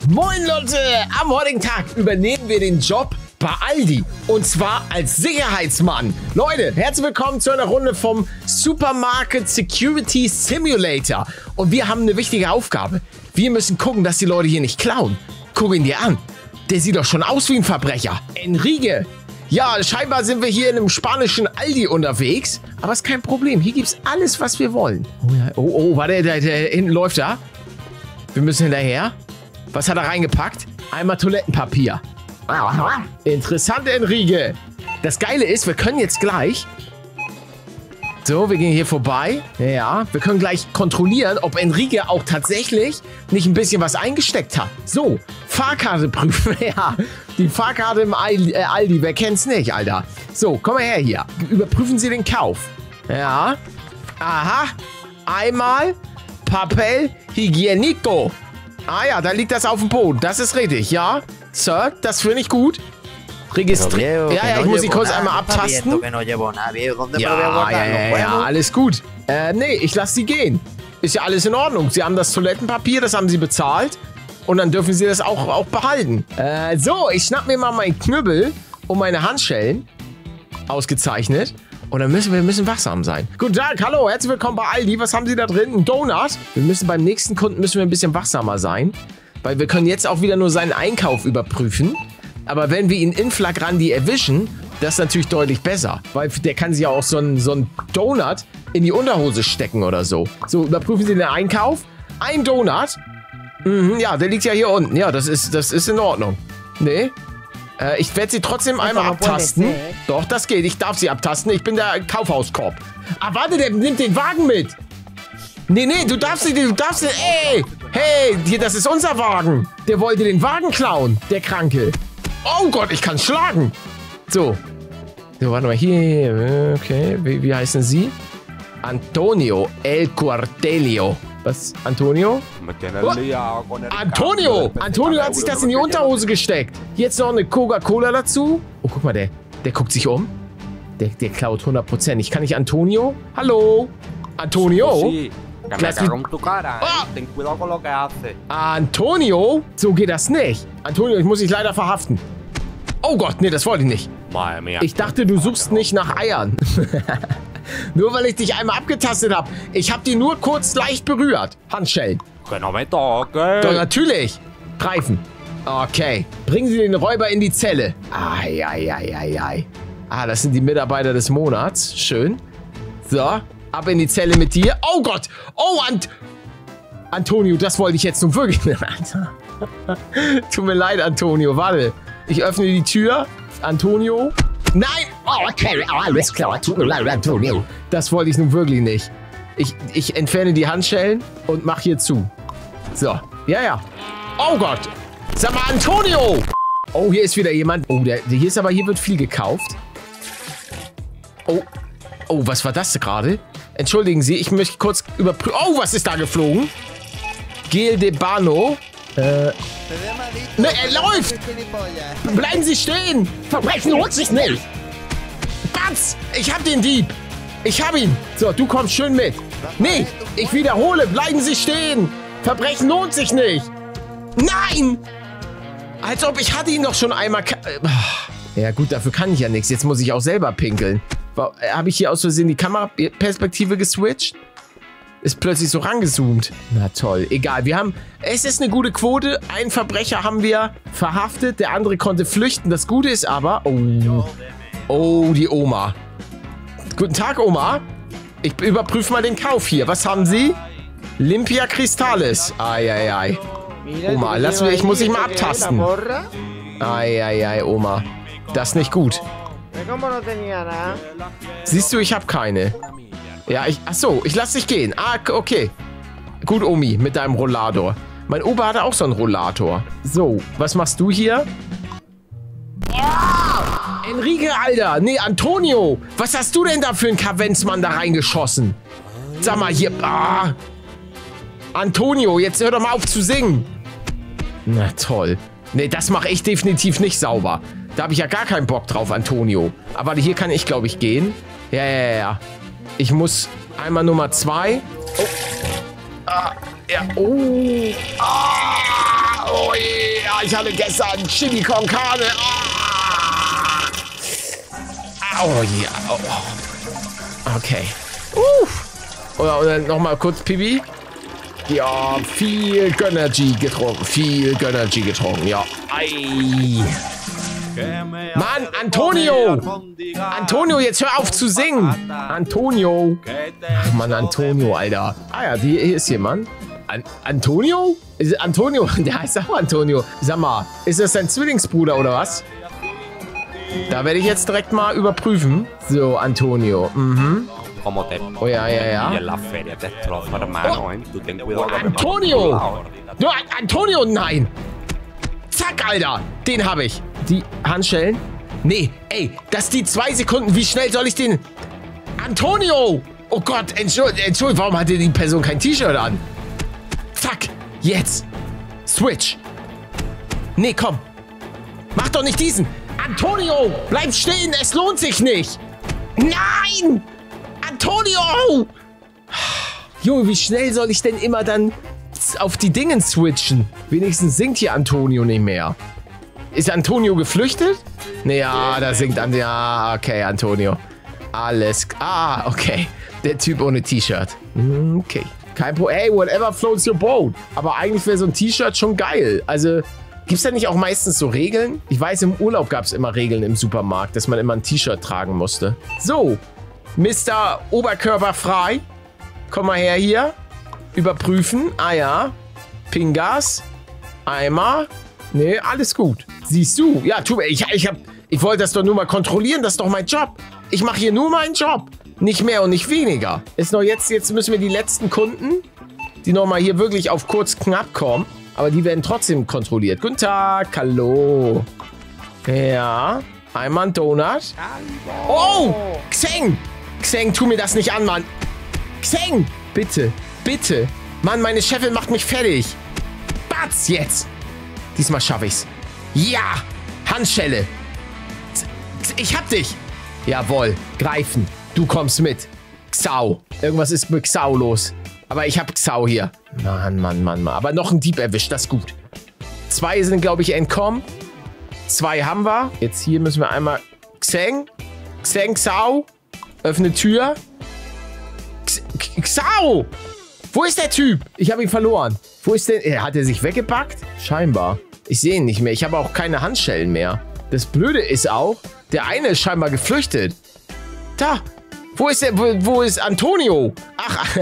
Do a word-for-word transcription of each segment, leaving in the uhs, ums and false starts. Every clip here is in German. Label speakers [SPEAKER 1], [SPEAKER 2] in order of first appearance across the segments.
[SPEAKER 1] Moin Leute, am heutigen Tag übernehmen wir den Job bei Aldi und zwar als Sicherheitsmann. Leute, herzlich willkommen zu einer Runde vom Supermarket Security Simulator und wir haben eine wichtige Aufgabe. Wir müssen gucken, dass die Leute hier nicht klauen. Guck ihn dir an, der sieht doch schon aus wie ein Verbrecher. Enrique. Ja, scheinbar sind wir hier in einem spanischen Aldi unterwegs, aber ist kein Problem. Hier gibt's alles, was wir wollen. Oh, ja. oh, oh warte, der, der hinten läuft da. Wir müssen hinterher. Was hat er reingepackt? Einmal Toilettenpapier. Interessant, Enrique. Das Geile ist, wir können jetzt gleich... So, wir gehen hier vorbei. Ja, wir können gleich kontrollieren, ob Enrique auch tatsächlich nicht ein bisschen was eingesteckt hat. So, Fahrkarte prüfen. Ja, die Fahrkarte im Aldi, äh, Aldi, wer kennt's nicht, Alter? So, komm mal her hier. Überprüfen Sie den Kauf. Ja. Aha. Einmal Papel Higienico. Ah ja, da liegt das auf dem Boden. Das ist richtig, ja. Sir, das finde ich gut. Registrieren. Ja, ja, ich muss sie kurz einmal abtasten. Ja, ja, ja, ja, alles gut. Äh, nee, ich lasse sie gehen. Ist ja alles in Ordnung. Sie haben das Toilettenpapier, das haben sie bezahlt. Und dann dürfen sie das auch, auch behalten. Äh, so, ich schnapp mir mal meinen Knüppel und meine Handschellen. Ausgezeichnet. Und dann müssen wir müssen wachsam sein. Guten Tag, hallo, herzlich willkommen bei Aldi. Was haben Sie da drin? Ein Donut? Wir müssen beim nächsten Kunden müssen wir ein bisschen wachsamer sein. Weil wir können jetzt auch wieder nur seinen Einkauf überprüfen. Aber wenn wir ihn in Flagrandi erwischen, das ist natürlich deutlich besser. Weil der kann sich ja auch so einen so einen Donut in die Unterhose stecken oder so. So, überprüfen Sie den Einkauf. Ein Donut. Mhm, ja, der liegt ja hier unten. Ja, das ist, das ist in Ordnung. Nee. Äh, ich werde sie trotzdem einmal abtasten. Doch, das geht. Ich darf sie abtasten. Ich bin der Kaufhauskorb. Ah, warte, der nimmt den Wagen mit. Nee, nee, du darfst sie, du darfst sie, ey. Hey, hier, das ist unser Wagen. Der wollte den Wagen klauen, der Kranke. Oh Gott, ich kann schlagen. So. So, warte mal, hier. Okay, wie, wie heißen Sie? Antonio El Cuartelio. Was? Antonio? Oh. Antonio! Antonio hat sich das in die Unterhose gesteckt. Jetzt noch eine Coca-Cola dazu. Oh, guck mal, der, der guckt sich um. Der, der klaut hundert Prozent. Ich kann nicht Antonio? Hallo? Antonio? Oh. Antonio? So geht das nicht. Antonio, ich muss dich leider verhaften. Oh Gott, nee, das wollte ich nicht. Ich dachte, du suchst nicht nach Eiern. Nur weil ich dich einmal abgetastet habe. Ich habe die nur kurz leicht berührt. Handschellen. Doch, natürlich. Greifen. Okay. Bringen Sie den Räuber in die Zelle. Ai, ai, ai, ai, ai. Ah, das sind die Mitarbeiter des Monats. Schön. So. Ab in die Zelle mit dir. Oh Gott. Oh, Ant Antonio, das wollte ich jetzt nun wirklich. Tut mir leid, Antonio. Warte. Ich öffne die Tür. Antonio. Nein! Oh, okay, alles klar. Tut mir leid, Antonio. Das wollte ich nun wirklich nicht. Ich, ich entferne die Handschellen und mach hier zu. So. Ja, ja. Oh Gott. Sag mal, Antonio! Oh, hier ist wieder jemand. Oh, der, hier ist aber, hier wird viel gekauft. Oh. Oh, was war das gerade? Entschuldigen Sie, ich möchte kurz überprüfen. Oh, was ist da geflogen? Gel de Bano. Äh. Ne, er läuft! Bleiben Sie stehen! Verbrechen lohnt sich nicht! Batz! Ich hab den Dieb! Ich hab ihn! So, du kommst schön mit! Nee! Ich wiederhole! Bleiben Sie stehen! Verbrechen lohnt sich nicht! Nein! Als ob ich hatte ihn doch schon einmal... Ja gut, dafür kann ich ja nichts. Jetzt muss ich auch selber pinkeln. Habe ich hier aus Versehen die Kameraperspektive geswitcht? Ist plötzlich so rangezoomt. Na toll. Egal, wir haben... Es ist eine gute Quote. Einen Verbrecher haben wir verhaftet. Der andere konnte flüchten. Das Gute ist aber... Oh, oh die Oma. Guten Tag, Oma. Ich überprüfe mal den Kauf hier. Was haben Sie? Limpia Cristales. Eieiei. Oma, lass mich... Ich muss dich mal abtasten. Eieiei, Oma. Das ist nicht gut. Siehst du, ich habe keine. Ja, ich... Ach so, ich lass dich gehen. Ah, okay. Gut, Omi, mit deinem Rollator. Mein Opa hatte auch so einen Rollator. So, was machst du hier? Oh, Enrique, Alter. Nee, Antonio. Was hast du denn da für einen Kavenzmann da reingeschossen? Sag mal, hier... Ah. Antonio, jetzt hör doch mal auf zu singen. Na toll. Nee, das mache ich definitiv nicht sauber. Da habe ich ja gar keinen Bock drauf, Antonio. Aber hier kann ich, glaube ich, gehen. Ja, ja, ja. Ich muss einmal Nummer zwei. Oh. Ah, ja. Oh. Ah, Oh yeah, ich hatte gestern Chili con Carne. Ah. Oh yeah. Oh. Okay. Uff. Oder, oder nochmal kurz Pipi. Ja, viel Gönnergy getrunken. Viel Gönnergy getrunken, ja. Ei. Mann, Antonio! Antonio, jetzt hör auf zu singen! Antonio! Ach Mann, Antonio, Alter. Ah ja, hier ist jemand. An Antonio? Ist Antonio? Der heißt auch Antonio. Sag mal, ist das dein Zwillingsbruder oder was? Da werde ich jetzt direkt mal überprüfen. So, Antonio. Mhm. Oh ja, ja, ja. Oh, Antonio! Du, Antonio, nein! Zack, Alter! Den habe ich. Die Handschellen? Nee, ey, das die zwei Sekunden. Wie schnell soll ich den... Antonio! Oh Gott, Entschuldigung, Entschuldigung, warum hatte die Person kein T-Shirt an? Zack, jetzt. Switch. Nee, komm. Mach doch nicht diesen. Antonio, bleib stehen, es lohnt sich nicht. Nein! Antonio! Junge, wie schnell soll ich denn immer dann auf die Dingen switchen? Wenigstens singt hier Antonio nicht mehr. Ist Antonio geflüchtet? Naja, da singt Antonio. Ja, okay, Antonio. Alles. Ah, okay. Der Typ ohne T-Shirt. Okay. Kein Problem. Hey, whatever floats your boat. Aber eigentlich wäre so ein T-Shirt schon geil. Also, gibt es da nicht auch meistens so Regeln? Ich weiß, im Urlaub gab es immer Regeln im Supermarkt, dass man immer ein T-Shirt tragen musste. So. Mister Oberkörperfrei. Komm mal her hier. Überprüfen. Ah ja. Pingas. Eimer. Nee, alles gut. Siehst du? Ja, tu mir. Ich, ich, hab, ich wollte das doch nur mal kontrollieren. Das ist doch mein Job. Ich mache hier nur meinen Job. Nicht mehr und nicht weniger. Ist noch jetzt, jetzt müssen wir die letzten Kunden, die nochmal hier wirklich auf kurz knapp kommen. Aber die werden trotzdem kontrolliert. Guten Tag. Hallo. Ja. Einmal ein Donut. Oh! Xeng! Xeng, tu mir das nicht an, Mann. Xeng! Bitte. Bitte. Mann, meine Chefin macht mich fertig. Batz, jetzt. Diesmal schaffe ich's. Ja! Handschelle. Ich hab dich. Jawohl. Greifen. Du kommst mit. Xau. Irgendwas ist mit Xau los. Aber ich hab Xau hier. Mann, Mann, Mann, Mann. Aber noch ein Dieb erwischt. Das ist gut. Zwei sind, glaube ich, entkommen. Zwei haben wir. Jetzt hier müssen wir einmal... Xeng. Xeng, Xau. Öffne Tür. X Xau! Wo ist der Typ? Ich habe ihn verloren. Wo ist der? Hat er sich weggepackt? Scheinbar. Ich sehe ihn nicht mehr. Ich habe auch keine Handschellen mehr. Das Blöde ist auch, der eine ist scheinbar geflüchtet. Da. Wo ist der? Wo, wo ist Antonio? Ach.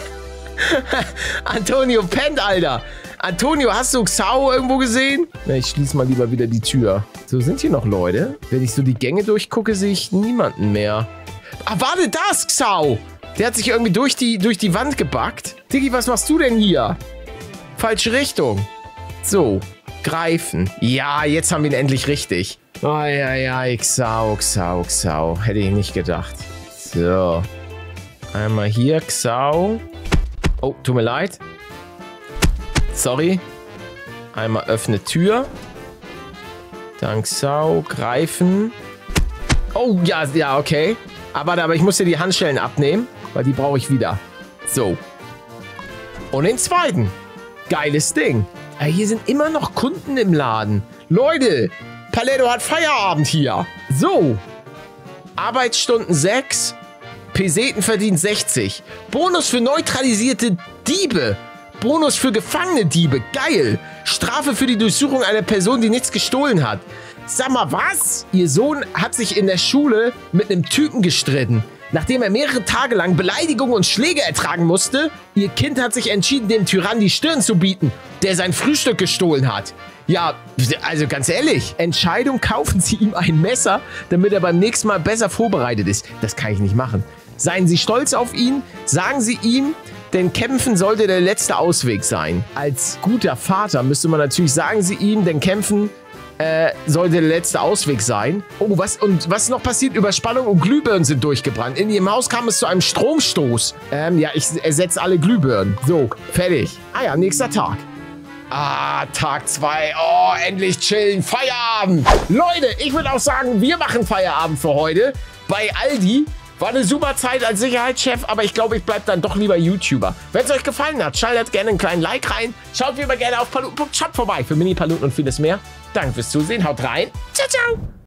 [SPEAKER 1] Antonio pennt, Alter. Antonio, hast du Xau irgendwo gesehen? Na, ich schließe mal lieber wieder die Tür. So, sind hier noch Leute? Wenn ich so die Gänge durchgucke, sehe ich niemanden mehr. Ah, warte, da ist Xau. Der hat sich irgendwie durch die, durch die Wand gebackt. Diggi, was machst du denn hier? Falsche Richtung. So, greifen. Ja, jetzt haben wir ihn endlich richtig. Eieiei, Xau, Xau, Xau. Hätte ich nicht gedacht. So. Einmal hier, Xau. Oh, tut mir leid. Sorry. Einmal öffne Tür. Dann Xau, greifen. Oh, ja, ja, okay. Aber, aber ich muss hier die Handschellen abnehmen, weil die brauche ich wieder. So. Und den zweiten. Geiles Ding. Ja, hier sind immer noch Kunden im Laden. Leute, Paletto hat Feierabend hier. So. Arbeitsstunden sechs. Peseten verdient sechzig. Bonus für neutralisierte Diebe. Bonus für gefangene Diebe. Geil. Strafe für die Durchsuchung einer Person, die nichts gestohlen hat. Sag mal, was? Ihr Sohn hat sich in der Schule mit einem Typen gestritten. Nachdem er mehrere Tage lang Beleidigungen und Schläge ertragen musste, ihr Kind hat sich entschieden, dem Tyrann die Stirn zu bieten, der sein Frühstück gestohlen hat. Ja, also ganz ehrlich, Entscheidung, kaufen Sie ihm ein Messer, damit er beim nächsten Mal besser vorbereitet ist. Das kann ich nicht machen. Seien Sie stolz auf ihn, sagen Sie ihm, denn Kämpfen sollte der letzte Ausweg sein. Als guter Vater müsste man natürlich sagen Sie ihm, denn Kämpfen äh, sollte der letzte Ausweg sein. Oh, was und was noch passiert? Überspannung und Glühbirnen sind durchgebrannt. In Ihrem Haus kam es zu einem Stromstoß. Ähm, ja, ich ersetze alle Glühbirnen. So, fertig. Ah ja, nächster Tag. Ah, Tag zwei. Oh, endlich chillen. Feierabend. Leute, ich würde auch sagen, wir machen Feierabend für heute bei Aldi. War eine super Zeit als Sicherheitschef, aber ich glaube, ich bleibe dann doch lieber YouTuber. Wenn es euch gefallen hat, schaltet gerne einen kleinen Like rein. Schaut wie immer gerne auf paluten punkt shop vorbei für Mini-Paluten und vieles mehr. Danke fürs Zusehen, haut rein. Ciao, ciao.